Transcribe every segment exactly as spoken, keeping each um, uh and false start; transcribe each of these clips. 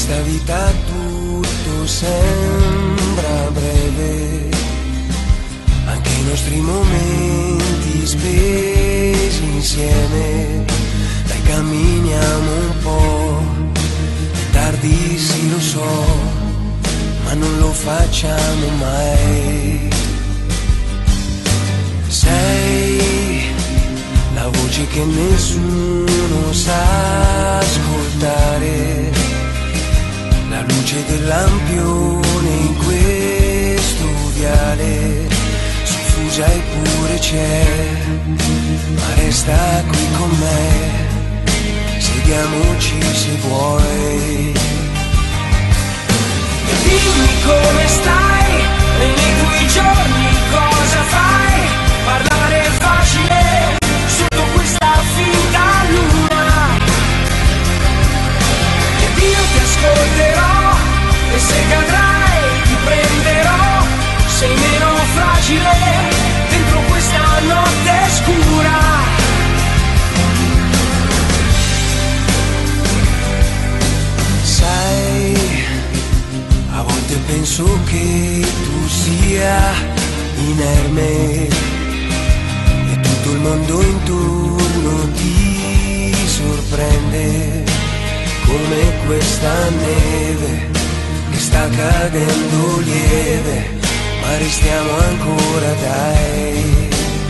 questa vita tutto sembra breve, anche i nostri momenti spesi insieme. Dai, camminiamo un po', è tardi sì lo so, ma non lo facciamo mai. Sei la voce che nessuno sa ascoltare, la luce del lampione in questo viale, soffusa eppure c'è, ma resta qui con me, sediamoci se vuoi. E dimmi come stai, e nei tuoi giorni cosa fai, parlare è facile sotto questa finta luna. Ed io ti ascolterò, e se cadrai ti prenderò, sei meno fragile dentro questa notte scura. Sai, a volte penso che tu sia inerme e tutto il mondo intorno ti sorprende, come questa neve che sta cadendo lieve, ma restiamo ancora, dai.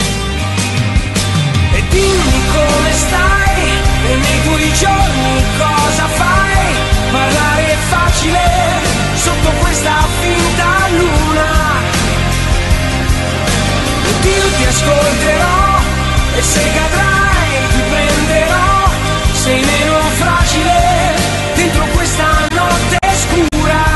E dimmi come stai, e nei tuoi giorni cosa fai, parlare è facile sotto questa finta luna. Ed io ti ascolterò, e se cadrai ti prenderò, sei meno fragile dentro questa notte scura.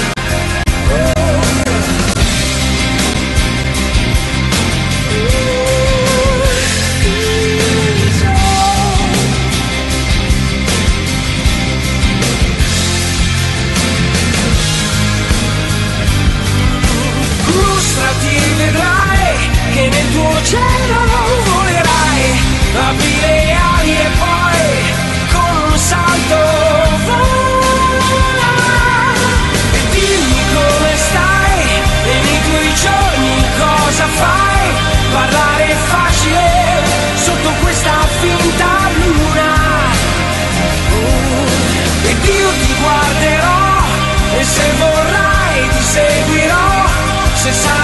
Frustrati, vedrai che nel tuo cielo volerai, apri le ali e poi con un salto vola. E dimmi come stai, e nei tuoi giorni cosa fai, parlare è facile sotto questa finta luna. Ed io ti guarderò, e se vorrai ti seguirò, se sai